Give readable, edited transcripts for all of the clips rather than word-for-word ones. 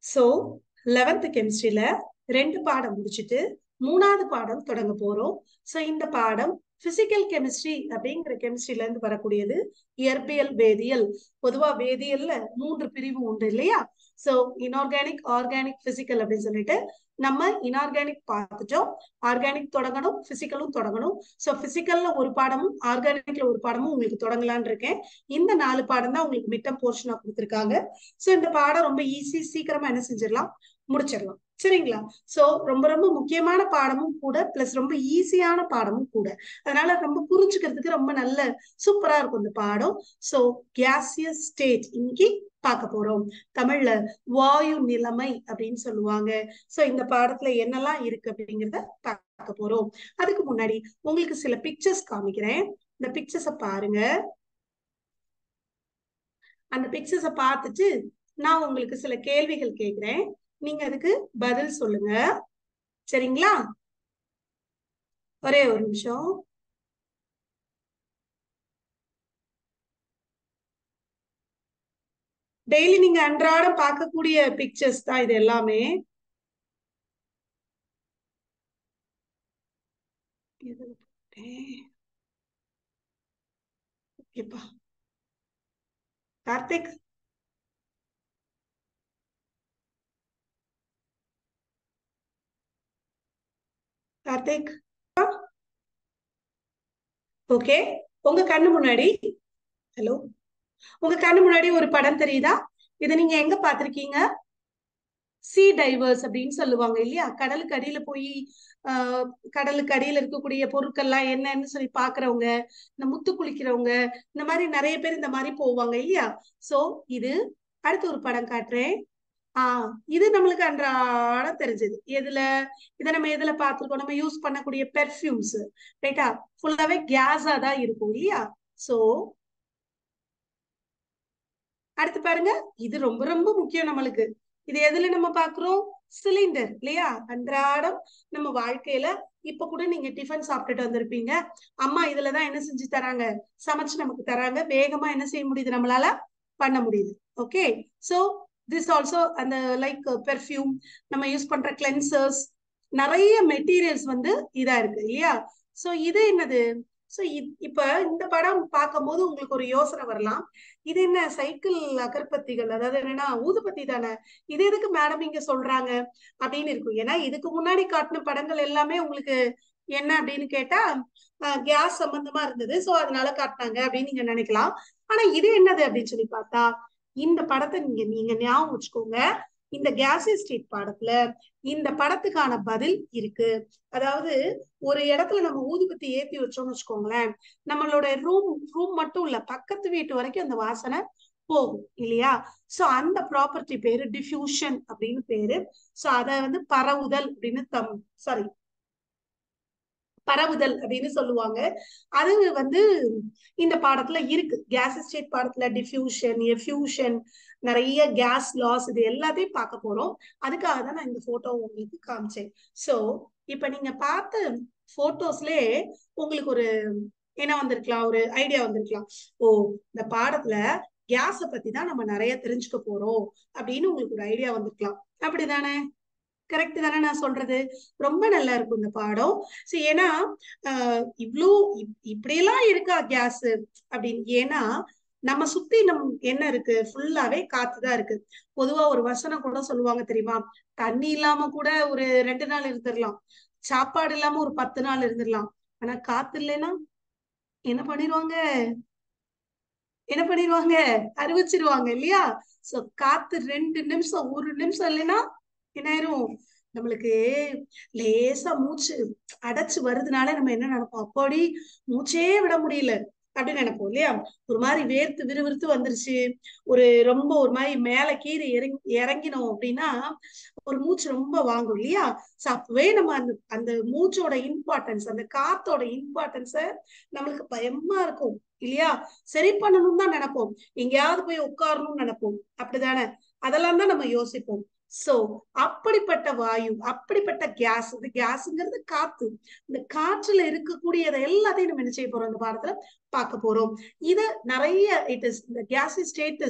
So 11th கெமிஸ்ட்ரியில 2 பாடம் முடிச்சுட்டு 3வது பாடம் தொடங்க போறோம். ஸோ இந்த பாடம் பிசிக்கல் கெமிஸ்ட்ரி அப்படிங்கிற கெமிஸ்ட்ரியில இருந்து வரக்கூடியது. இயற்பியல், வேதியியல். பொதுவா வேதியியல்ல 3 பிரிவு உண்டு இல்லையா? ஸோ இன்ஆர்கானிக், ஆர்கானிக், பிசிக்கல் அப்படின்னு சொல்லிட்டு நம்ம இன்ஆர்கானிக் பார்த்துட்டோம். ஆர்கானிக் தொடங்கணும், பிசிக்கலும் தொடங்கணும். ஸோ பிசிக்கல்ல ஒரு பாடமும் ஆர்கானிக்ல ஒரு பாடமும் உங்களுக்கு தொடங்கலான் இருக்கேன். இந்த 4 பாடம் தான் உங்களுக்கு மிட்டம் போர்ஷனா கொடுத்துருக்காங்க. ஸோ இந்த பாடம் ரொம்ப ஈஸி, சீக்கிரமா என்ன செஞ்சிடலாம், முடிச்சிடலாம். சரிங்களா? சோ ரொம்ப ரொம்ப முக்கியமான பாடமும் கூட, பிளஸ் ரொம்ப ஈஸியான பாடமும் கூட. அதனால ரொம்ப புரிஞ்சுக்கிறதுக்கு ரொம்ப நல்ல சூப்பரா இருக்கும் இந்த பாடம். சோ கேசியஸ் ஸ்டேட் இன்னைக்கு பார்க்க போறோம். தமிழ்ல வாயு நிலைமை அப்படின்னு சொல்லுவாங்க. சோ இந்த பாடத்துல என்னெல்லாம் இருக்கு அப்படிங்கிறத பார்க்க போறோம். அதுக்கு முன்னாடி உங்களுக்கு சில பிக்சர்ஸ் காமிக்கிறேன். இந்த பிக்சர்ஸ பாருங்க. அந்த பிக்சர்ஸ பார்த்துட்டு நான் உங்களுக்கு சில கேள்விகள் கேட்கிறேன். நீங்க அதுக்கு பதில் சொல்லுங்க. சரிங்களா? ஒரே ஒரு நிமிஷம். டெய்லி நீங்க அன்றாடம் பார்க்கக்கூடிய பிக்சர்ஸ் தான் இது எல்லாமே. கார்த்திக், கார்த்திக், ஓகே. உங்க கண்ணு முன்னாடி, ஹலோ, உங்க கண்ணு முன்னாடி ஒரு படம் தெரியுதா? இதை நீங்க எங்க பாத்திருக்கீங்க? சீ டைவர்ஸ் அப்படின்னு சொல்லுவாங்க இல்லையா? கடலுக்கு அடியில போய் ஆஹ் கடலுக்கு அடியில இருக்கக்கூடிய பொருட்கள்லாம் என்னன்னு சொல்லி பாக்குறவங்க, இந்த முத்து குளிக்கிறவங்க, இந்த மாதிரி நிறைய பேர் இந்த மாதிரி போவாங்க இல்லையா? சோ இது அடுத்து ஒரு படம் காட்டுறேன். இது நம்மளுக்கு அன்றாடம் தெரிஞ்சது. எதுல இதை நம்ம எதுல பார்த்திருக்கோம்? நம்ம யூஸ் பண்ணக்கூடிய பெர்ஃப்யூம்ஸ், ரைட்டா? ஃபுல்லாவே கேஸா தான் இருக்கும் இல்லையா? சோ அடுத்து பாருங்க, இது ரொம்ப ரொம்ப முக்கியம் நம்மளுக்கு. இது எதுல நம்ம பாக்குறோம்? சிலிண்டர் இல்லையா? அன்றாடம் நம்ம வாழ்க்கையில இப்ப கூட நீங்க டிஃபன் சாப்பிட்டுட்டு வந்திருப்பீங்க. அம்மா இதுலதான் என்ன செஞ்சு தராங்க, சமைச்சு நமக்கு தராங்க. வேகமா என்ன செய்ய முடியுது, நம்மளால பண்ண முடியுது. ஓகே. சோ திஸ் ஆல்சோ அந்த லைக் பெர்ஃப்யூம், நம்ம யூஸ் பண்ற கிளென்சர்ஸ், நிறைய மெட்டீரியல்ஸ் வந்து இதா இருக்கு இல்லையா? சோ இது என்னது? சோ இப்ப இந்த படம் பார்க்கும் போது உங்களுக்கு ஒரு யோசனை வரலாம். இது என்ன சைக்கிள் அகர்பத்திகள், அதாவது என்னன்னா ஊதுபத்தி தானே, இது எதுக்கு மேடம் இங்க சொல்றாங்க அப்படின்னு இருக்கும். ஏன்னா இதுக்கு முன்னாடி காட்டின படங்கள் எல்லாமே உங்களுக்கு என்ன அப்படின்னு கேட்டா கேஸ் சம்பந்தமா இருந்தது. சோ அதனால காட்டினாங்க அப்படின்னு நீங்க நினைக்கலாம். ஆனா இது என்னது அப்படின்னு சொல்லி பார்த்தா, இந்த படத்தை நீங்க நீங்க ஞாபகம் வச்சுக்கோங்க. இந்த கேஸ் எஸ்டேட் பாடத்துல இந்த படத்துக்கான பதில் இருக்கு. அதாவது ஒரு இடத்துல நம்ம ஊதுபத்தி ஏத்தி வச்சோம்னு வச்சுக்கோங்களேன், நம்மளோட ரூம் ரூம் மட்டும் இல்ல, பக்கத்து வீட்டு வரைக்கும் அந்த வாசனை போகும் இல்லையா? சோ அந்த ப்ராப்பர்ட்டி பேரு டிஃப்யூஷன் அப்படின்னு பேரு. சோ அத வந்து பரவுதல் அப்படின்னு சாரி, பரவுதல் அப்படின்னு சொல்லுவாங்க. அது வந்து இந்த பாடத்துல இருக்கு. கேஸ் எஸ்டேட் பாடத்துல டிஃப்யூஷன், எஃப்யூஷன், நிறைய கேஸ் லாஸ், இது எல்லாத்தையும் பார்க்க போறோம். அதுக்காக தான் நான் இந்த போட்டோ உங்களுக்கு காமிச்சேன். சோ இப்ப நீங்க பார்த்த போட்டோஸ்லயே உங்களுக்கு ஒரு என்ன வந்திருக்கலாம், ஒரு ஐடியா வந்திருக்கலாம். ஓ, இந்த பாடத்துல கேஸ பத்தி தான் நம்ம நிறைய தெரிஞ்சுக்க போறோம் அப்படின்னு உங்களுக்கு ஒரு ஐடியா வந்திருக்கலாம். அப்படிதானே? கரெக்ட் தானே நான் சொல்றது? ரொம்ப நல்லா இருக்கும் இந்த பாடம். சரி, ஏன்னா இவ்வளோ இப்படியெல்லாம் இருக்கா கேஸ் அப்படின்னு. ஏன்னா நம்ம சுத்தி என்ன இருக்கு, ஃபுல்லாவே காத்துதான் இருக்கு. பொதுவா ஒரு வசனம் கூட சொல்லுவாங்க தெரியுமா? தண்ணி இல்லாம கூட ஒரு 2 நாள் இருந்துடலாம், சாப்பாடு இல்லாம ஒரு 10 நாள் இருந்துடலாம். ஆனா காத்து இல்லைன்னா என்ன பண்ணிடுவாங்க, என்ன பண்ணிடுவாங்க, அறிவிச்சிருவாங்க இல்லையா? சோ காத்து 2 நிமிஷம், 1 நிமிஷம் இல்லைன்னா என்ன ஆயிரும், நம்மளுக்கு லேசா மூச்சு அடைச்சு வருதுனால நம்ம என்ன நினைப்போம், அப்பாடி மூச்சே விட முடியல அப்படின்னு நினைப்போம் இல்லையா? ஒரு மாதிரி வேர்த்து விறுவிறுத்து வந்துருச்சு, ரொம்ப ஒரு மாதிரி மேல கீழே இறங்கினோம் அப்படின்னா ஒரு மூச்சு ரொம்ப வாங்கும் இல்லையா? சோ அப்பவே நம்ம அந்த அந்த மூச்சோட இம்பார்ட்டன்ஸ், அந்த காத்தோட இம்பார்ட்டன்ஸ நம்மளுக்கு பயமா இருக்கும் இல்லையா? சரி பண்ணணும் தான் நினைப்போம், எங்கேயாவது போய் உட்காரணும்னு நினைப்போம். அப்படிதானே? அதெல்லாம் தான் நம்ம யோசிப்போம். சோ அப்படிப்பட்ட வாயு, அப்படிப்பட்ட கேஸ், இந்த கேஸ்ங்கிறது காத்து. இந்த காற்றுல இருக்கக்கூடியதை எல்லாத்தையும் நம்ம என்ன செய்ய போறோம், இந்த பாடத்துல பார்க்க போறோம். இது நிறைய இட் இஸ் இந்த கேஸ் ஸ்டேட்டஸ்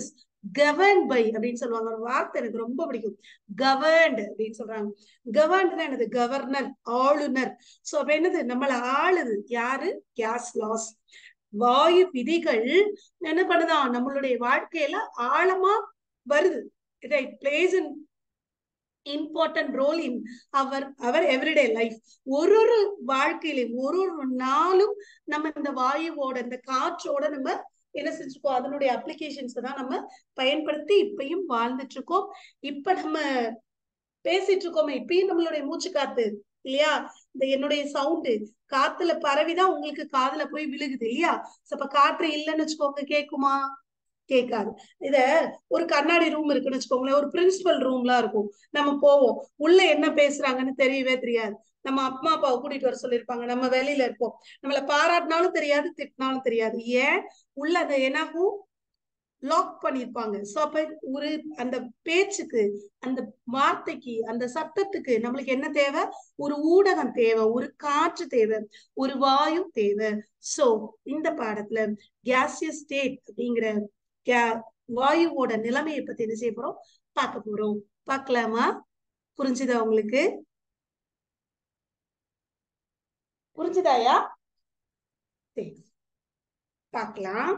கவர்ன்ட் பை அப்படின்னு சொல்லுவாங்க. ஒரு வார்த்தை எனக்கு ரொம்ப பிடிக்கும், கவர்ன்ட் அப்படின்னு சொல்றாங்க. கவர்ன்ட்னா என்னது? கவர்னர், ஆளுநர். சோ அப்ப என்னது? நம்மள ஆளுது யாரு? கேஸ் லாஸ், வாயு விதிகள் என்ன பண்ணுதான் நம்மளுடைய வாழ்க்கையில ஆழமா வருது. It plays an important role in our everyday life. ஒரு ஒரு வாழ்க்கையிலும் ஒரு ஒரு நாளும் நம்ம இந்த வாயுவோட இந்த காற்றோட நம்ம என்ன செஞ்சுக்கோம், அதனுடைய அப்ளிகேஷன்ஸ் தான் நம்ம பயன்படுத்தி இப்பயும் வாழ்ந்துட்டு இருக்கோம். இப்ப நம்ம பேசிட்டு இருக்கோமே, இப்பயும் நம்மளுடைய மூச்சு காத்து இல்லையா, இந்த என்னுடைய சவுண்டு காத்துல பரவிதான் உங்களுக்கு காதுல போய் விழுகுது இல்லையா. அப்ப காற்று இல்லைன்னு வச்சுக்கோங்க, கேக்குமா? கேட்காது. இத ஒரு கண்ணாடி ரூம் இருக்குன்னு வச்சுக்கோங்களேன், ஒரு பிரின்சிபல் ரூம்லாம் இருக்கும். நம்ம போவோம், உள்ள என்ன பேசுறாங்கன்னு தெரியவே தெரியாது. நம்ம அம்மா அப்பாவை கூட்டிட்டு வர சொல்லியிருப்பாங்க, நம்ம வெளியில இருப்போம், நம்மள பாராட்டினாலும் தெரியாது, திட்டினாலும் தெரியாது. ஏன்? உள்ள அது என்னாகும், லாக் பண்ணிருப்பாங்க. சோ அப்ப ஒரு அந்த பேச்சுக்கு, அந்த வார்த்தைக்கு, அந்த சத்தத்துக்கு நம்மளுக்கு என்ன தேவை? ஒரு ஊடகம் தேவை, ஒரு காற்று தேவை, ஒரு வாயு தேவை. சோ இந்த பாடத்துல கேசியஸ் ஸ்டேட் அப்படிங்கிற வாயுவோட நிலைமையை பத்தி என்ன செய்ய போறோம், பார்க்க போறோம். பார்க்கலாமா? புரிஞ்சுதா உங்களுக்கு? புரிஞ்சுதாயா? சரி, பார்க்கலாம்.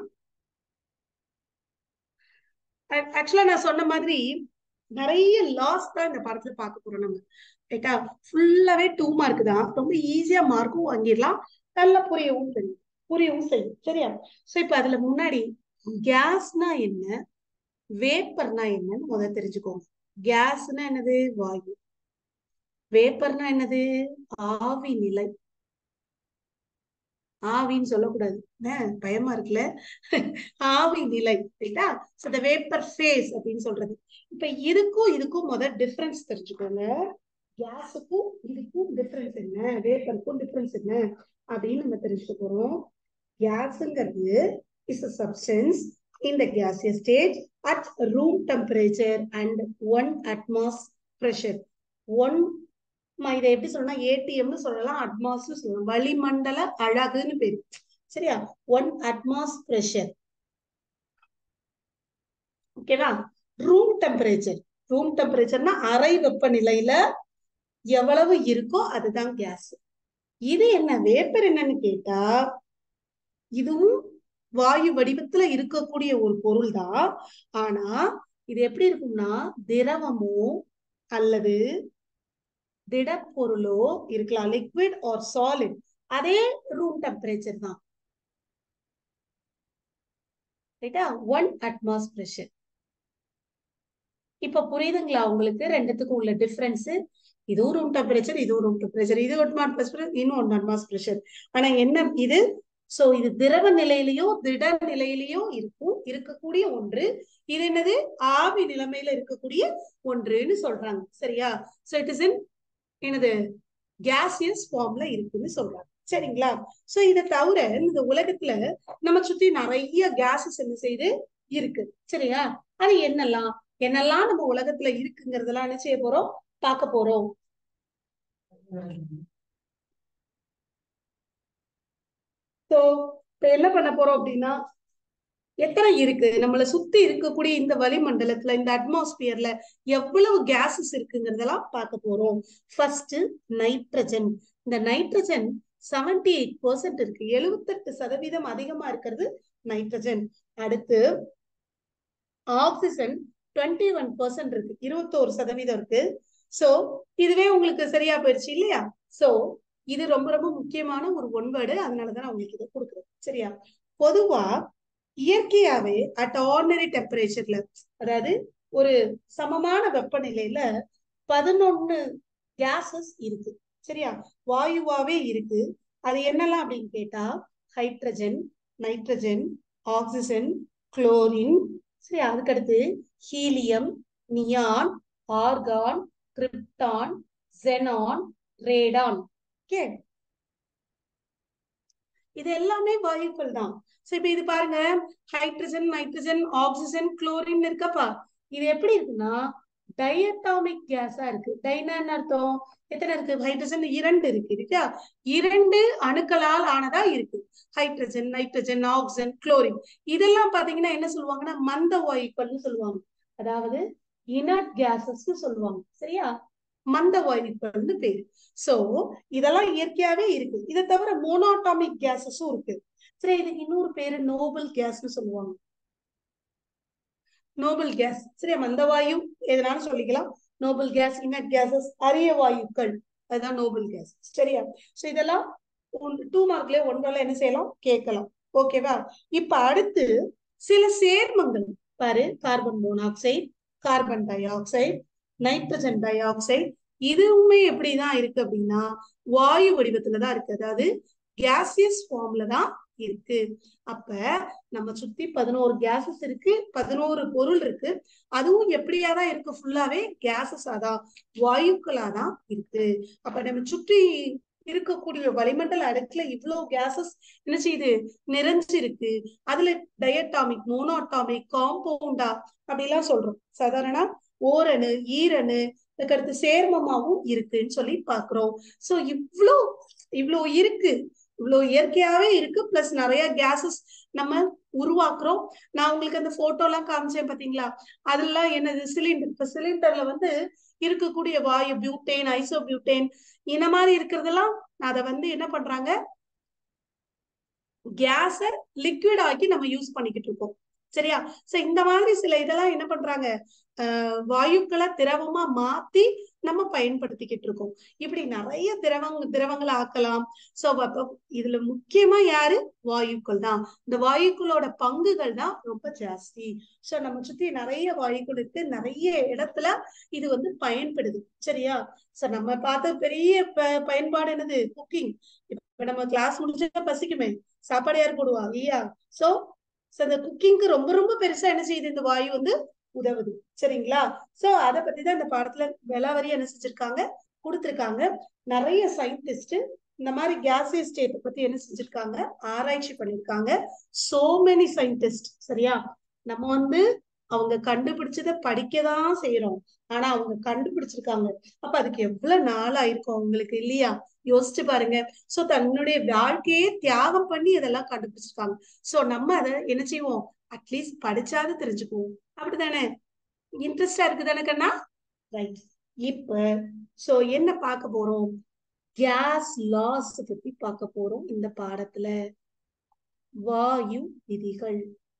ஆக்சுவலா நான் சொன்ன மாதிரி நிறைய லாஸ் தான் இந்த பாடத்துல பார்க்க போறோம் நம்ம. ரைட்டா? ஃபுல்லாவே 2 மார்க் தான், ரொம்ப ஈஸியா மார்க்கும் வாங்கிடலாம், நல்லா புரியவும் செய்யும். சரியா? சோ இப்ப அதுல முன்னாடி கேஸ்னா என்ன, வேப்பர்னா என்னன்னு முதல்ல தெரிஞ்சுக்கோங்க. கேஸ்னா என்னது? வாயு. வேப்பர்னா என்னது? ஆவி நிலை. ஆவின்னு சொல்லக்கூடாது, பயமா இருக்குல்ல. ஆவி நிலை. ரைட்டா? சோ தி வேப்பர் ஃபேஸ் அப்படின்னு சொல்றது. இப்ப இதுக்கும் முதல் டிஃபரன்ஸ் தெரிஞ்சுக்கோங்க. கேஸுக்கும் இதுக்கும் டிஃபரன்ஸ் என்ன, வேப்பருக்கும் டிஃபரன்ஸ் என்ன அப்படின்னு நம்ம தெரிஞ்சுக்க போறோம். கேஸ்ங்கிறது is a substance in the gaseous state at room temperature and 1 atmosphere pressure. இதை எப்படி சொல்லலாம், ஏடிஎம்னு சொல்லலாம், அட்மாஸ்னு சொல்லலாம், வளிமண்டல அழகுன்னு பேரு. சரியா? 1 atmosphere pressure. ஓகேவா? ரூம் டெம்பரேச்சர்னா அறை வெப்பநிலையில எவ்வளவு இருக்கோ அதுதான் கேஸ். இது என்ன, வேப்பர் என்னன்னு கேட்டா, இதுவும் வாயு வடிவத்துல இருக்கக்கூடிய ஒரு பொருள் தான். ஆனா இது எப்படி இருக்கும்னா, திரவமோ அல்லது திடப்பொருளோ இருக்கலாம், லிக்விட் ஆர் சாலிட், அதே ரூம் டெம்பரேச்சர் தான். ரைட்டா? 1 atmosphere pressure. இப்ப புரியுதுங்களா உங்களுக்கு ரெண்டுத்துக்கும் உள்ள டிஃபரன்ஸ்? இதுவும் ரூம் டெம்பரேச்சர், இதுவும் ரூம் டெம்பரேச்சர், இது 1 atmosphere, இன்னும் 1 atmosphere. ஆனா என்ன இது? சோ இது திரவ நிலையிலயோ திட நிலையிலயோ இருக்கக்கூடிய ஒன்று. இது என்னது? ஆவி நிலைமையில இருக்கக்கூடிய ஒன்றுன்னு சொல்றாங்க. சரியா? சோ இட் இஸ் இன் என்னது, கேசியஸ் ஃபார்ம்ல இருக்குன்னு சொல்றாங்க. சரிங்களா? சோ இதை தவிர இந்த உலகத்துல நம்ம சுத்தி நிறைய கேசஸ் என்ன செய்து இருக்கு. சரியா? அது என்னெல்லாம் என்னெல்லாம் நம்ம உலகத்துல இருக்குங்கிறதெல்லாம் என்ன செய்ய போறோம், பார்க்க போறோம். சோ இப்ப என்ன பண்ண போறோம் அப்படின்னா, எத்தனை இருக்கு நம்மளை சுத்தி இருக்கக்கூடிய இந்த வளிமண்டலத்துல, இந்த அட்மாஸ்பியர்ல எவ்வளவு கேசஸ் இருக்குங்கிறதெல்லாம் பார்க்க போறோம். First nitrogen. இந்த நைட்ரஜன் 78% இருக்கு, 78% அதிகமா இருக்கிறது நைட்ரஜன். அடுத்து ஆக்சிஜன் 21% இருக்கு, 21% இருக்கு. சோ இதுவே உங்களுக்கு சரியா போயிடுச்சு இல்லையா? சோ இது ரொம்ப ரொம்ப முக்கியமான ஒரு ஒன்வேர்டு, அதனாலதான் நான் உங்களுக்கு இதை கொடுக்குறேன். சரியா? பொதுவா இயற்கையாவே அட் ஆர்டினரி டெம்பரேச்சர்ல, அதாவது ஒரு சமமான வெப்பநிலையில 11 கேசஸ் இருக்கு. சரியா? வாயுவாவே இருக்கு. அது என்னெல்லாம் அப்படின்னு கேட்டா, ஹைட்ரஜன், நைட்ரஜன், ஆக்சிஜன், குளோரின். சரியா? அதுக்கடுத்து helium, neon, argon, krypton, xenon, radon. Okay, இது எல்லாமே வாயுக்கள் தான். சோ இப்ப இது பாருங்க, ஹைட்ரஜன், நைட்ரஜன், ஆக்சிஜன், குளோரின் இருக்கப்பா. இது எப்படி இருக்குன்னா டயட்டாமிக் கேஸா இருக்கு. டைனான்னு அர்த்தம் எத்தனை இருக்கு? ஹைட்ரஜன் 2 இருக்கு இருக்கா? 2 அணுக்களால் ஆனதா இருக்கு. Hydrogen, nitrogen, oxygen, chlorine. இதெல்லாம் பாத்தீங்கன்னா என்ன சொல்லுவாங்கன்னா மந்த வாயுக்கள்னு சொல்லுவாங்க. அதாவது இனர்ட் கேசஸ் சொல்லுவாங்க. சரியா? மந்த வாயுக்கள்னு பேரு. சோ இதெல்லாம் இயற்கையாவே இருக்கு. இதை தவிர மோனோட்டாமிக் கேசஸும் இருக்கு. சரி, இதுக்கு இன்னொரு பேரு நோபல் கேஸ்னு சொல்லுவாங்க. Noble gas. சரியா? மந்த வாயு எதனாலும் சொல்லிக்கலாம். நோபல் கேஸ், இனர்ட் கேசஸ், அரிய வாயுக்கள், அதுதான் நோபல் கேஸ். சரியா? சோ இதெல்லாம் 2 மார்க்ல 1 என்ன செய்யலாம்? கேட்கலாம். ஓகேவா? இப்ப அடுத்து சில சேர்மங்கள் பாரு. Carbon monoxide, carbon dioxide, nitrogen dioxide, இதுவுமே எப்படிதான் இருக்கு அப்படின்னா வாயு வடிவத்துலதான் இருக்கு. அதாவது கேசியஸ் ஃபார்ம்ல தான் இருக்கு. அப்ப நம்ம சுத்தி 11 கேசஸ் இருக்கு, 11 பொருள் இருக்கு. அதுவும் எப்படியாதான் இருக்கு? ஃபுல்லாவே கேசஸா தான், வாயுக்களா தான் இருக்கு. அப்ப நம்ம சுற்றி இருக்கக்கூடிய வளிமண்டல அடுக்குல இவ்வளவு கேசஸ் என்ன செய்யுது? நிறைஞ்சிருக்கு. அதுல டயட்டாமிக், மோனோட்டாமிக், காம்பவுண்டா அப்படிலாம் சொல்றோம். சாதாரண ஓரணு, ஈரணு, அதுக்கடுத்து சேர்மமாவும் இருக்குன்னு சொல்லி பாக்குறோம். சோ இவ்வளோ இருக்கு. இவ்வளவு இயற்கையாவே இருக்கு. பிளஸ் நிறைய கேசஸ் நம்ம உருவாக்குறோம். நான் உங்களுக்கு அந்த போட்டோ எல்லாம் காமிச்சேன் பாத்தீங்களா? அதெல்லாம் என்னது? சிலிண்டர். இப்ப சிலிண்டர்ல இருக்கக்கூடிய வாயு பியூட்டேன், ஐசோபியூட்டேன், இந்த மாதிரி இருக்கிறதெல்லாம் அதை என்ன பண்றாங்க? கேஸ லிக்விட் ஆக்கி நம்ம யூஸ் பண்ணிக்கிட்டு இருக்கோம். சரியா? சோ இந்த மாதிரி சில இதெல்லாம் என்ன பண்றாங்க? வாயுக்களை திரவமா மாத்தி நம்ம பயன்படுத்திக்கிட்டு இருக்கோம். இப்படி நிறைய திரவங்களை ஆக்கலாம். சோ இதுல முக்கியமா யாரு? வாயுக்கள் தான். இந்த வாயுக்களோட பங்குகள் தான் ரொம்ப ஜாஸ்தி. சோ நம்ம சுத்தி நிறைய வாயுக்கள் இருக்கு. நிறைய இடத்துல இது பயன்படுது. சரியா? சோ நம்ம பார்த்த பெரிய பயன்பாடு என்னது? குக்கிங். இப்ப நம்ம கிளாஸ் முடிஞ்சா பசிக்குமே, சாப்பாடு யாரு போடுவா? ஐயா. சோ இந்த குக்கிங்க்கு ரொம்ப ரொம்ப பெருசா என்ன செய்யுது? இந்த வாயு உதவுது. சரிங்களா? சோ அத பத்தி தான் இந்த பாடத்துல விலாவரி என்ன செஞ்சிருக்காங்க? கொடுத்திருக்காங்க. நிறைய சயின்டிஸ்ட் இந்த மாதிரி கேசியஸ் ஸ்டேட் பத்தி என்ன செஞ்சிருக்காங்க? ஆராய்ச்சி பண்ணிருக்காங்க. So many scientist. சரியா? நம்ம அவங்க கண்டுபிடிச்சத படிக்கதான் செய்யறோம். ஆனா அவங்க கண்டுபிடிச்சிருக்காங்க. அப்ப அதுக்கு எவ்வளவு நாள் ஆயிருக்கும் அவங்களுக்கு, இல்லையா? யோசிச்சு பாருங்க. சோ தன்னுடைய வாழ்க்கையே தியாகம் பண்ணி இதெல்லாம் கண்டுபிடிச்சிருக்காங்க. சோ நம்ம அதை என்ன செய்வோம்? அட்லீஸ்ட் படிச்சாவது தெரிஞ்சுக்குவோம். அப்படித்தானே? இன்ட்ரெஸ்டா இருக்கு தானே கண்ணா? ரைட். இப்ப சோ என்ன பார்க்க போறோம்? கேஸ் லாஸ் பத்தி பார்க்க போறோம் இந்த பாடத்துல. வாயு விதிகள்.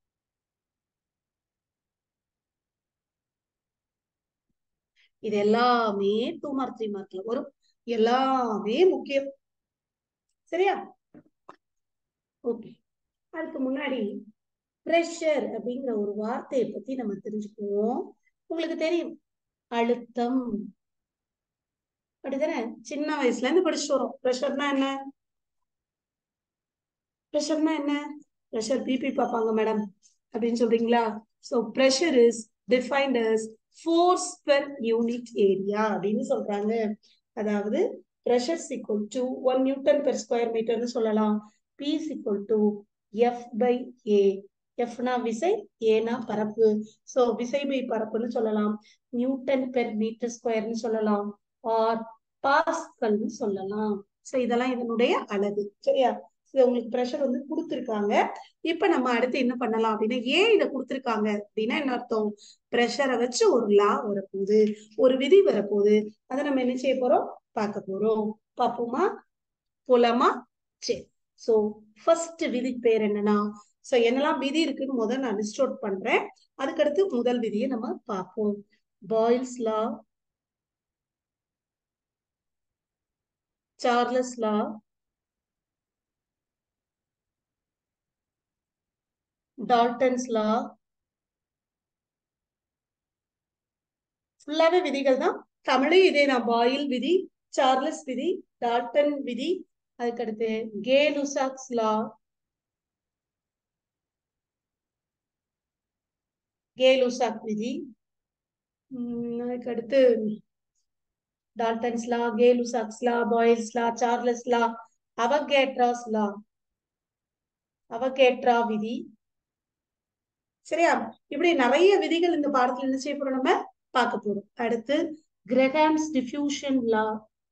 இது எல்லாமே 2 மார்க் 3 மார்க்ல வரும். எல்லாமே முக்கியம். சரியா? ஓகே. அதுக்கு முன்னாடி பிரஷர் அப்படிங்கிற ஒரு வார்த்தையை பத்தி நம்ம தெரிஞ்சுக்குவோம். உங்களுக்கு தெரியும், அழுத்தம். அப்படிதானே? சின்ன வயசுல இருந்து படிச்சுட்டு வரோம். பிரஷர்னா என்ன? பிரஷர்னா என்ன? பிரஷர் பிபி பார்ப்பாங்க மேடம் அப்படின்னு சொல்றீங்களா? So pressure is defined as force per unit area அப்படின்னு சொல்றாங்க. அதாவது pressure equal to 1 newton per square மீட்டர்னு சொல்லலாம். P is equal to F by A. Fனா விசை, ஏனா பரப்பு. சோ விசை பை பரப்புன்னு சொல்லலாம். நியூட்டன் பெர் மீட்டர் ஸ்கொயர்னு சொல்லலாம். ஆர் பாஸ்கல்னு சொல்லலாம். சோ இதெல்லாம் இதனுடைய அலகு. சரியா? உங்களுக்கு பிரஷர் கொடுத்துருக்காங்க. இப்ப நம்ம அடுத்து என்ன பண்ணலாம் அப்படின்னா, ஏன் இதை கொடுத்துருக்காங்க அப்படின்னா என்ன அர்த்தம்? பிரஷரை வச்சு ஒரு லா வரப்போகுது, ஒரு விதி வரப்போகுது. அதை நம்ம என்ன செய்ய போறோம்? பார்க்க போறோம். பாப்போமா? போலாமா? சரி. சோ ஃபர்ஸ்ட் விதி பேர் என்னன்னா, சோ என்னெல்லாம் விதி இருக்குன்னு முதல்ல நான் லிஸ்ட் அவுட் பண்றேன். அதுக்கடுத்து முதல் விதியை நம்ம பார்ப்போம். Boyle's law, Charles law, Dalton's law. ஃபுல்லாவே விதிகள் தான். தமிழையும் இதே தான். பாயில் விதி, சார்லஸ் விதி, டால்டன் விதி, அதுக்கடுத்து கே-லுசாக்ஸ் லா, கே-லுசாக் விதி, அதுக்கடுத்து Dalton's law, Gay Lussac's law, Boyle's law, Charles law, Avogadro's law, Avogadro விதி. சரியா? இப்படி நிறைய விதிகள் இந்த பாடத்துல என்ன செய்ய போறோம்? நம்ம பார்க்க போறோம். அடுத்து கிரஹாம்ஸ் டிஃப்யூஷன் லா.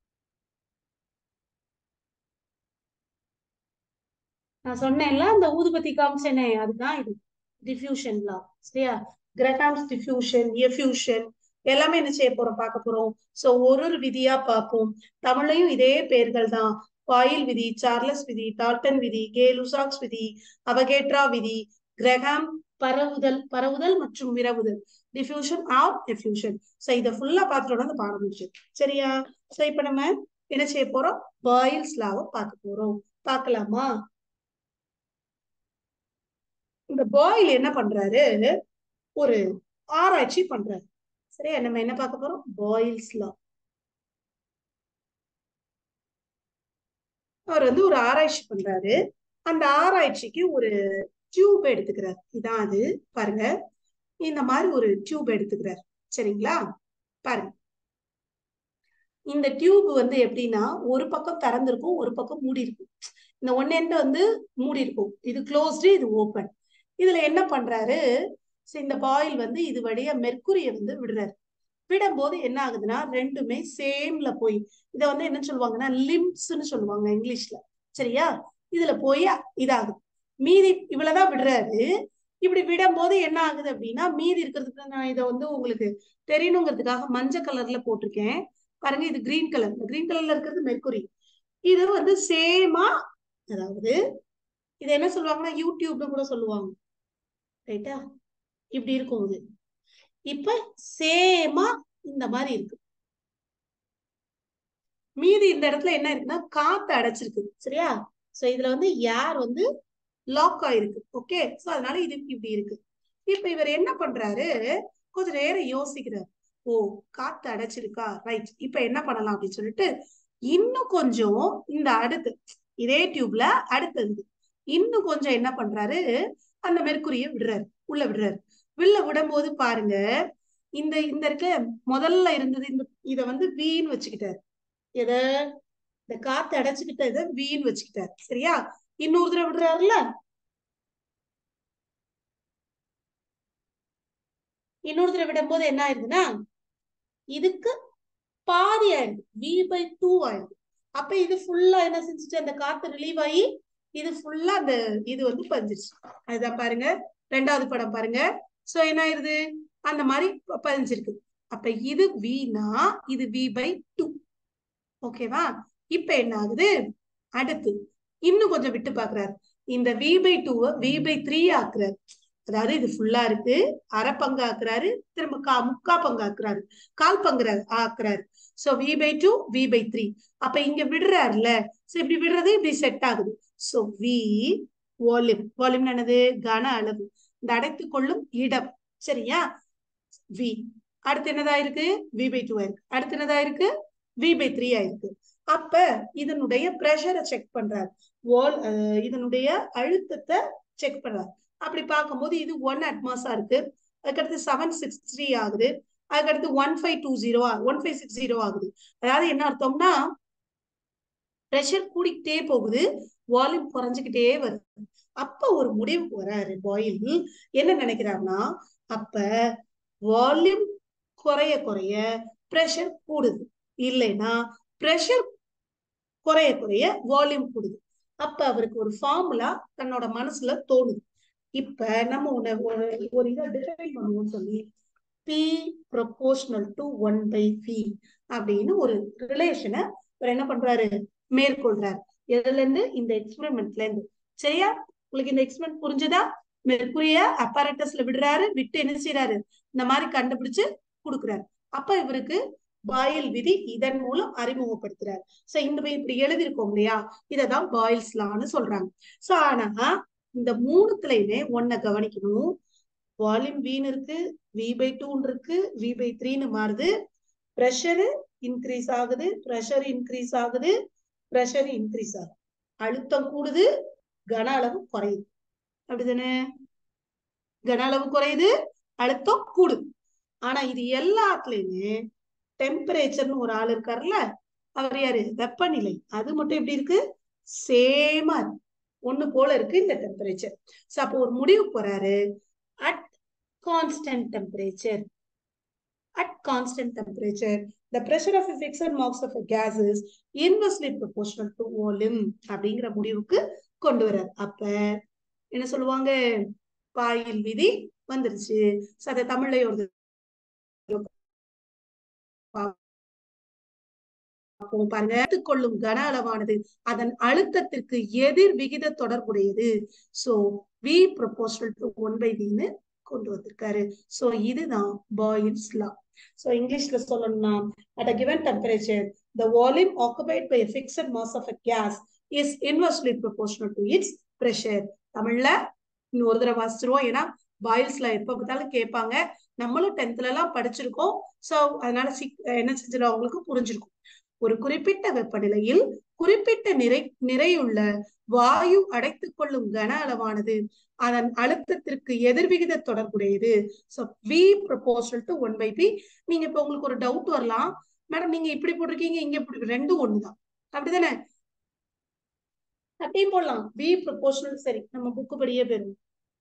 நான் சொன்னேன்ல அந்த ஊதுபத்தி காமிச்சேனே, அதுதான் இது டிஃப்யூஷன் லா. சரியா? கிரஹாம்ஸ் டிஃப்யூஷன், எஃப்யூஷன் எல்லாமே என்ன செய்ய போறோம், பார்க்க போறோம். சோ ஒரு விதியா பார்ப்போம். தமிழையும் இதே பெயர்கள் தான். பாயில் விதி, சார்லஸ் விதி, டால்டன் விதி, கே-லுசாக்ஸ் விதி, அவகேட்ரா விதி, கிரஹாம் பரவுதல், பரவுதல் மற்றும் விரவுதல், டிஃப்யூஷன் ஆர் எஃப்யூஷன். சோ இதை ஃபுல்லா பார்த்துட்டோம்னா அந்த பாடம் முடிச்சு. சரியா? சோ இப்ப நம்ம என்ன செய்ய போறோம், பாயில்ஸ் லாவை பார்க்க போறோம். பார்க்கலாமா? இந்த பாயில் என்ன பண்றாரு, ஒரு ஆராய்ச்சி பண்றாரு. சரியா? நம்ம என்ன பார்க்க போறோம், பாயில்ஸ் லா. அவர் வந்து ஒரு ஆராய்ச்சி பண்றாரு. அந்த ஆராய்ச்சிக்கு ஒரு டியூப் எடுத்துக்கிறார். இதான் அது, பாருங்க. இந்த மாதிரி ஒரு டியூப் எடுத்துக்கிறார். சரிங்களா? பாருங்க, இந்த டியூப் வந்து எப்படின்னா ஒரு பக்கம் திறந்திருக்கும், ஒரு பக்கம் மூடி இருக்கும். இந்த ஒன் எண்ட் வந்து மூடி இருக்கும், இது க்ளோஸ்டு, இது ஓபன். இதுல என்ன பண்றாரு, இந்த பாயில் வந்து இது வழியா மெர்க்குரிய வந்து விடுறாரு. விடும்போது என்ன ஆகுதுன்னா ரெண்டுமே சேம்ல போய், இதை வந்து என்ன சொல்லுவாங்கன்னா லிம்ப்ஸ்ன்னு சொல்லுவாங்க இங்கிலீஷ்ல. சரியா? இதுல போய் இதாகுது. மீதி இவ்வளவுதான் விடுறாரு. இப்படி விடும்போது என்ன ஆகுது அப்படின்னா மீதி இருக்கிறதுக்கு, நான் இதை வந்து உங்களுக்கு தெரியணுங்கிறதுக்காக மஞ்சள் கலர்ல போட்டிருக்கேன். பாருங்க, இது கிரீன் கலர். கிரீன் கலர்ல இருக்கிறது மெர்க்குரி. இது வந்து சேமா, அதாவது இது என்ன சொல்லுவாங்கன்னா யூடியூப்னு கூட சொல்லுவாங்க. ரைட்டா? இப்படி இருக்கும் இது. இப்ப சேமா இந்த மாதிரி இருக்கு. மீதி இந்த இடத்துல என்ன இருக்குன்னா காத்து அடைச்சிருக்கு. சரியா? சோ இதுல வந்து ஏர் வந்து லாக் ஆயிருக்கு. ஓகே, சோ அதனால இது இப்படி இருக்கு. இப்ப இவர் என்ன பண்றாரு, கொஞ்ச நேரம் யோசிக்கிறார். ஓ, காத்து அடைச்சிருக்கா, ரைட். இப்ப என்ன பண்ணலாம் அப்படின்னு சொல்லிட்டு இன்னும் கொஞ்சம் இந்த அடுத்து இதே டியூப்ல அடுத்தது இன்னும் கொஞ்சம் என்ன பண்றாரு, அந்த மெர்க்குரிய விடுறாரு, உள்ள விடுறாரு. உள்ள விடும்போது பாருங்க, இந்த இந்த இருக்க முதல்ல இருந்தது இந்த இத வந்து வீன்னு வச்சுக்கிட்டாரு. எதை, இந்த காத்து அடைச்சுக்கிட்ட இதை வீன்னு வச்சுக்கிட்டாரு. சரியா? இன்னொரு தடவை விடுறாருல, இன்னொரு தடவை விடும் போது என்ன ஆயிருதுன்னா இதுக்கு பாதி ஆயிடுது, v/2 ஆயிடுது. அப்ப இது ஃபுல்லா என்ன செஞ்சுட்டு, அந்த காத்து ரிலீவ் ஆகி இது ஃபுல்லா அந்த இது வந்து பதிஞ்சிருச்சு. அதுதான் பாருங்க, ரெண்டாவது படம் பாருங்க. சோ என்ன ஆயிருது, அந்த மாதிரி பதிஞ்சிருக்கு. அப்ப இது v-னா இது v/2. ஓகேவா? இப்ப என்ன ஆகுது, அடுத்து இன்னும் கொஞ்சம் விட்டு பாக்குறாரு. இந்த v/2 v/3 ஆக்குறாரு. அதாவது இது ஃபுல்லா இருக்கு, அரை பங்கு ஆக்குறாரு, திரும்ப முக்கா பங்கு ஆக்குறாரு, கால் பங்கு ஆக்குறாரு. So v/2 v/3. அப்ப இங்க விடுறாருல, சோ இப்படி விடுறது இப்படி செட் ஆகுது. சோ v வால்யூம், வால்யூம் என்னது, கன அளவு, இந்த அடைத்துக் கொள்ளும் இடம். சரியா? v அடுத்து என்னதா இருக்கு, v/2 ஆயிருக்கு. அடுத்து என்னதா இருக்கு, v/3 ஆயிருக்கு. அப்ப இதனுடைய பிரஷரை செக் பண்றாரு, இதனுடைய அழுத்தத்தை செக் பண்றாரு. அப்படி பார்க்கும்போது இது 1 அட்மாஸா இருக்கு. அதுக்கடுத்து 763 ஆகுது. அதுக்கடுத்து 1560 ஆகுது. அதாவது என்ன அர்த்தம்னா பிரஷர் கூடிக்கிட்டே போகுது, வால்யூம் குறைஞ்சுக்கிட்டே வருது. அப்ப ஒரு முடிவுக்கு வராரு பாயில். என்ன நினைக்கிறாருன்னா, அப்ப வால்யூம் குறைய குறைய பிரஷர் கூடுது, இல்லைன்னா பிரஷர் குறைய குறைய வால்யூம் கூடுது. அப்ப அவருக்கு ஒரு ஃபார்முலா தன்னோட மனசுல தோணுது. இப்ப நம்ம ஒரு இதை டிஃபைன் பண்ணுவோம்னு சொல்லி P ப்ரொபோர்ஷனல் டு 1/V அப்படின்னு ஒரு ரிலேஷனை என்ன பண்றாரு, மேற்கொள்றாரு. எதுல இருந்து, இந்த எக்ஸ்பெரிமெண்ட்ல இருந்து. சரியா? உங்களுக்கு இந்த எக்ஸ்பெரிமெண்ட் புரிஞ்சுதா? மெர்க்குரிய அப்பரேட்டஸ்ல விடுறாரு, விட்டு என்ன செய்யறாரு, இந்த மாதிரி கண்டுபிடிச்சு கொடுக்குறாரு. அப்ப இவருக்கு பாயில் விதி இதன் மூலம் அறிமுகப்படுத்துறாரு. சோ இந்த இப்படி எழுதியிருக்கோம் இல்லையா, இததான் பாயில்ஸ் லான்னு சொல்றாங்க. சோ ஆனா இந்த மூணுத்துலயுமே ஒன்ன கவனிக்கணும். வால்யூம் வீன் இருக்கு, v/2 இருக்கு, v/3 மாறுது. பிரஷர் இன்க்ரீஸ் ஆகுது, பிரஷர் இன்க்ரீஸ் ஆகுது, பிரஷர் இன்க்ரீஸ் ஆகுது. அழுத்தம் கூடுது, கன அளவு குறையுது. அப்படிதானே? கன அளவு குறையுது, அழுத்தம் கூடுது. ஆனா இது எல்லாத்துலயுமே டெம்பரேச்சர்னு ஒரு ஆள் இருக்காருல்ல, அவர் யாரு, வெப்பநிலை, அது மட்டும் எப்படி இருக்கு, சேமா இருக்கு, ஒண்ணு போல இருக்கு இந்த டெம்பரேச்சர். சோ அப்போ ஒரு முடிவு போறாரு, at constant temperature, at constant temperature the pressure of a fixed mass of a gas is inversely proportional to volume அப்படிங்கிற முடிவுக்கு கொண்டு வர்றார். அப்ப என்ன சொல்லுவாங்க, பாயில் விதி வந்துருச்சு. அத தமிழ்ல ஒரு பாருங்க, எடுத்துக்கொள்ளும் கன அளவானது அதன் அழுத்தத்திற்கு எதிர் விகித தொடர்புடையது. So V proportional to 1/V கொண்டு வந்திருக்காரு. சோ இதுதான் பாயில்ஸ் லா. சோ இங்கிலீஷ்ல சொல்லணும்னா, at a given temperature the volume occupied by a fixed mass of a gas is inversely proportional to its pressure. தமிழ்ல இன்னொரு தடவை வாசிச்சிருவோம். ஏன்னா பாயில்ஸ் லா எப்ப பார்த்தாலும் கேட்பாங்க. நம்மளும் 10th எல்லாம் படிச்சிருக்கோம். சோ அதனால என்ன செஞ்சிடும், அவங்களுக்கு புரிஞ்சிருக்கும். ஒரு குறிப்பிட்ட வெப்பநிலையில் குறிப்பிட்ட நிறையுள்ள வாயு அடைத்துக் கொள்ளும் கன அளவானது அதன் அழுத்தத்திற்கு எதிர்விகித தொடர்புடையது. So V proportional to 1/P. நீங்க இப்ப உங்களுக்கு ஒரு டவுட் வரலாம், மேடம் நீங்க இப்படி போட்டிருக்கீங்க, இங்க இப்படி, ரெண்டும் ஒண்ணுதான், அப்படிதானே? அப்படியும் போடலாம். V proportional, சரி நம்ம புக்கு படியே பெறும்.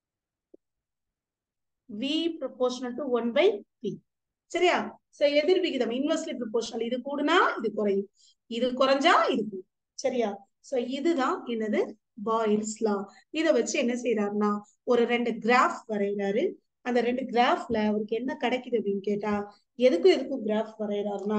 V proportional to 1/P. சரியா? சோ எதிர் விகிதம் இன்வெர்ஸ்லி ப்ரொபோர்ஷனல். இது கூடுனா இது குறையும், இது குறைஞ்சா இது கூடும். சரியா? சோ இதுதான் என்னது, பாயில்ஸ் லா. இத வச்சு என்ன செய்யறாருன்னா, ஒரு 2 கிராஃப் வரைகிறாரு. அந்த 2 கிராஃப்ல அவருக்கு என்ன கிடைக்குது அப்படின்னு கேட்டா, எதுக்கும் கிராஃப் வரைகிறாருன்னா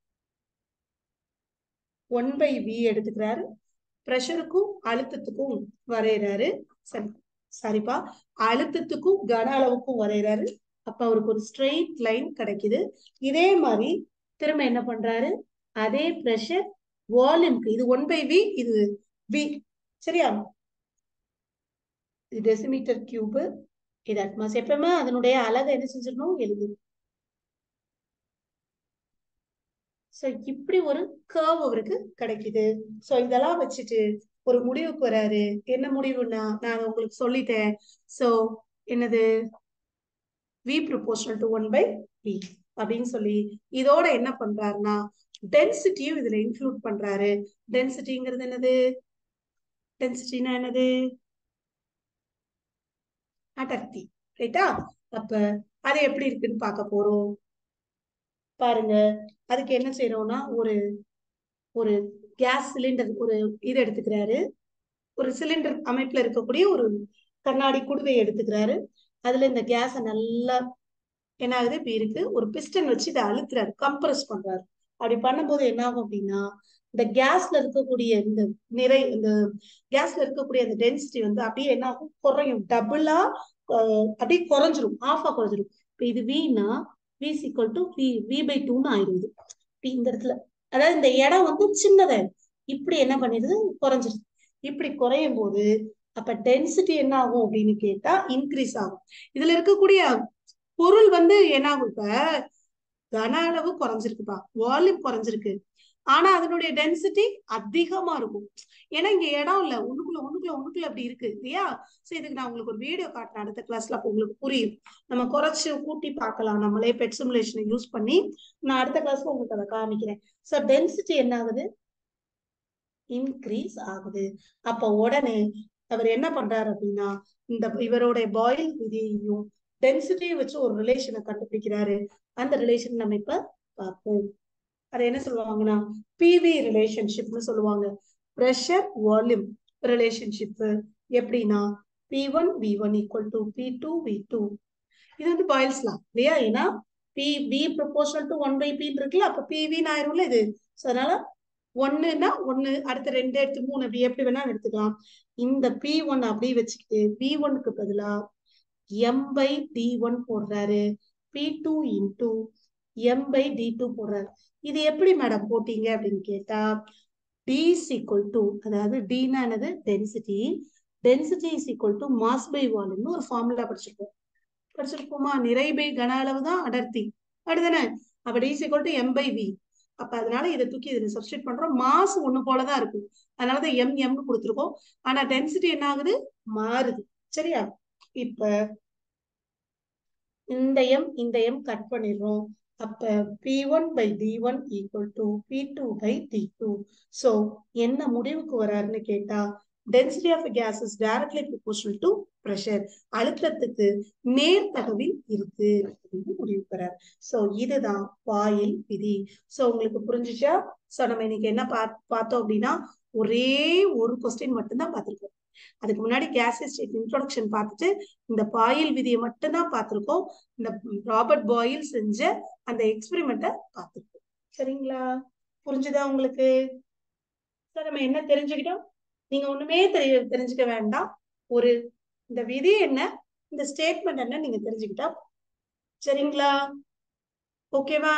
1/V எடுத்துக்கிறாரு, பிரஷருக்கும் அழுத்தத்துக்கும் வரைகிறாரு. சரிப்பா, அழுத்தத்துக்கும் கன அளவுக்கும் வரைகிறாரு. அப்ப அவருக்கு ஒரு ஸ்ட்ரெயிட் லைன் கிடைக்குது. இதே மாதிரி திரும்ப என்ன பண்றாரு, அதே பிரஷர் வால்யூம்க்கு, இது 1/V, இது V. சரியா? இது டெசிமீட்டர் கியூப், இது அட்மாஸ். எப்பவுமே அதனுடைய அலகை என்ன செஞ்சிடணும், எழுது. சோ இப்படி ஒரு கர்வ் அவருக்கு கிடைக்குது. சோ இதெல்லாம் வச்சுட்டு ஒரு முடிவுக்கு வராரு. என்ன முடிவுன்னா, நான் உங்களுக்கு சொல்லிட்டேன். சோ என்னது, V proportional to 1/V அப்படின்னு சொல்லி இதோட என்ன பண்றாருன்னா, டென்சிட்டியும் இதுல இன்க்ளூட் பண்றாரு. டென்சிட்டிங்கிறது என்னது, டென்சிட்டினா என்னது, அடர்த்தி. ரைட்டா? அப்ப அது எப்படி இருக்குன்னு பார்க்க போறோம். பாருங்க, அதுக்கு என்ன செய்யறோம்னா, ஒரு கேஸ் சிலிண்டர், ஒரு இது எடுத்துக்கிறாரு. ஒரு சிலிண்டர் அமைப்புல இருக்கக்கூடிய ஒரு கண்ணாடி குடுவை எடுத்துக்கிறாரு. அதுல இந்த கேஸ நல்லா என்ன ஆகுது, இப்படி இருக்கு, ஒரு பிஸ்டன் வச்சு இதை அழுத்துறாரு, கம்ப்ரஸ் பண்றாரு. அப்படி பண்ணும்போது என்ன ஆகும் அப்படின்னா, இந்த கேஸ்ல இருக்கக்கூடிய இந்த இந்த கேஸ்ல இருக்கக்கூடிய அந்த டென்சிட்டி வந்து அப்படியே என்ன ஆகும், குறையும், டபுளா அப்படியே குறைஞ்சிரும், ஆஃபா குறைஞ்சிரும். இப்ப இது Vனா V equal to V/2ன்னு ஆயிடுது. இந்த இடத்துல அதாவது இந்த இடம் வந்து சின்னதா இப்படி என்ன பண்ணிடுது, குறைஞ்சிருது. இப்படி குறையும் போது அப்ப டென்சிட்டி என்ன ஆகும் அப்படின்னு கேட்டா, இன்க்ரீஸ் ஆகும். இதுல இருக்கக்கூடிய பொருள் வந்து என்ன ஆகும், இப்ப கன அளவு குறைஞ்சிருக்குப்பா, வால்யூம் குறைஞ்சிருக்கு, ஆனா அதனுடைய டென்சிட்டி அதிகமா இருக்கும். ஏன்னா இங்க இடம் இல்ல, ஒண்ணுக்குள்ள அப்படி இருக்கு இல்லையா? சோ இதுக்கு நான் உங்களுக்கு ஒரு வீடியோ காட்டுறேன் அடுத்த கிளாஸ்ல, அப்ப உங்களுக்கு புரியும். நம்ம குறைச்சு கூட்டி பார்க்கலாம், நம்மளே பெட் சிமுலேஷனை யூஸ் பண்ணி. நான் அடுத்த கிளாஸ்ல உங்களுக்கு அதை காமிக்கிறேன். சோ டென்சிட்டி என்ன ஆகுது, இன்க்ரீஸ் ஆகுது. அப்ப உடனே அவர் என்ன பண்றாரு அப்படின்னா, இந்த இவருடைய பாயில் விதியையும் டென்சிட்டியும் வச்சு ஒரு ரிலேஷனை கண்டுபிடிக்கிறாரு. அந்த ரிலேஷன் நம்ம இப்ப பார்ப்போம். அது என்ன சொல்லுவாங்கன்னா, பிவி ரிலேஷன்ஷிப்னு சொல்லுவாங்க, பிரஷர் வால்யூம் ரிலேஷன்ஷிப். எப்படின்னா, P1V1 = P2V2. இது வந்து பாயில்ஸ் லா இல்லையா? ஏன்னா PV proportional to 1/P இருக்குல்ல, அப்ப PV ஆயிரும்ல இது. அதனால 1ன்னா 1, அடுத்த 2 எடுத்து 3, அப்படி எப்படி வேணாலும் எடுத்துக்கலாம். இந்த P1 அப்படியே வச்சுக்கிட்டு V1க்கு பதிலா M/D1 போடுறாரு, P2 into M/D2 போடுறாரு. இது எப்படி மேடம் போட்டீங்க அப்படின்னு கேட்டா, D = அதாவது Dனா என்னது, டென்சிட்டி. டென்சிட்டி = மாஸ் பை வால்யூம்னு ஒரு ஃபார்முலா படிச்சிருப்போமா? நிறை பை கன அளவு தான் அடர்த்தி, அப்படிதானே? அப்ப D = M/V. அப்ப அதனால இதை தூக்கி இதுல சப்ஸ்டிட் பண்றோம். மாஸ் ஒண்ணு போலதான் இருக்கும், அதனாலதான் M கொடுத்துருக்கோம். ஆனா டென்சிட்டி என்ன ஆகுது, மாறுது. சரியா? இப்ப இந்த M கட் பண்ணிடுறோம். அப்ப P1/D1 = P2/D2. சோ என்ன முடிவுக்கு வராருன்னு கேட்டா, density of gas is directly proportional to pressure. அழுத்தத்துக்கு நேர்தகவில் இருக்கு அப்படின்னு முடிவு பெறார். சோ இதுதான் பாயில் விதி. சோ உங்களுக்கு புரிஞ்சுச்சா? சோ நம்ம இன்னைக்கு என்ன பார்த்தோம் அப்படின்னா, ஒரே ஒரு கொஸ்டின் மட்டும்தான் பார்த்திருக்கோம். அதுக்கு முன்னாடி கேசியஸ் ஸ்டேட் இன்ட்ரோடக்ஷன் பார்த்துட்டு இந்த பாயில் விதியை மட்டும்தான் பார்த்திருக்கோம். இந்த ராபர்ட் பாயில் செஞ்ச அந்த எக்ஸ்பெரிமெண்ட்டை பார்த்திருக்கோம். சரிங்களா? புரிஞ்சுதா உங்களுக்கு? நம்ம என்ன தெரிஞ்சுக்கிட்டோம்? நீங்க ஒண்ணுமே தெரிஞ்சுக்க வேண்டாம். ஒரு இந்த விதி என்ன, இந்த ஸ்டேட்மெண்ட் என்ன நீங்க தெரிஞ்சுக்கிட்டா சரிங்களா? ஓகேவா?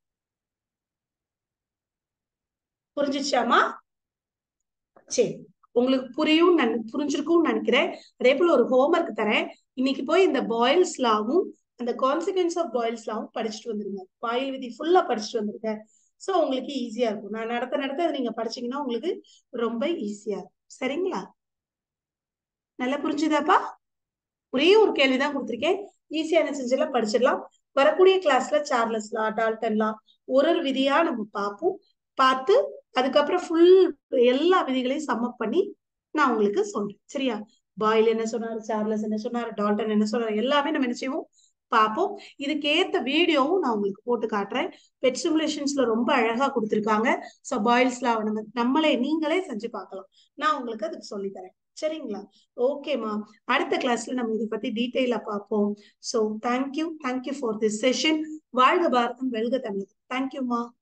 புரிஞ்சிச்சாமா? சரி, உங்களுக்கு புரிஞ்சிருக்கும் நினைக்கிறேன். அதே போல ஒரு ஹோம்ஒர்க் தரேன். இன்னைக்கு போய் இந்த பாயில்ஸ் லாவும் அந்த கான்சிக்வன்ஸ் ஆஃப் பாயில்ஸ் லாவும் படிச்சுட்டு வந்துருங்க. பாயில் விதி ஃபுல்லா படிச்சுட்டு வந்துருங்க. சோ உங்களுக்கு ஈஸியா இருக்கும். நான் நடத்த நீங்க படிச்சீங்கன்னா உங்களுக்கு ரொம்ப ஈஸியா இருக்கும். சரிங்களா? நல்லா புரிஞ்சுதாப்பா? ஒரே ஒரு கேள்விதான் கொடுத்திருக்கேன். ஈஸியான செஞ்செல்லாம் படிச்சிடலாம். வரக்கூடிய கிளாஸ்ல சார்லஸ் லா, டால்டன் லா ஒரு விதியா நம்ம பார்ப்போம். பார்த்து அதுக்கப்புறம் ஃபுல் எல்லா விதிகளையும் சம்மப் பண்ணி நான் உங்களுக்கு சொல்றேன். சரியா? பாயில் என்ன சொன்னாரு, சார்லஸ் என்ன சொன்னாரு, டால்டன் என்ன சொன்னாரு, எல்லாமே நம்ம என்ன செய்வோம் பார்ப்போம். இதுக்கு ஏத்த வீடியோவும் நான் உங்களுக்கு போட்டு காட்டுறேன். பெட் சிமுலேஷன்ஸ்ல ரொம்ப அழகா கொடுத்திருக்காங்க. சோ பாயில்ஸ்ல நம்மளே நீங்களே செஞ்சு பார்க்கலாம். நான் உங்களுக்கு அதுக்கு சொல்லி தரேன். சரிங்களா? ஓகேமா. அடுத்த கிளாஸ்ல நம்ம இதை பத்தி டீட்டெயிலா பார்ப்போம். So thank you for this session. வாழ்க பாரதம், வெல்க தமிழகம். தேங்க்யூமா.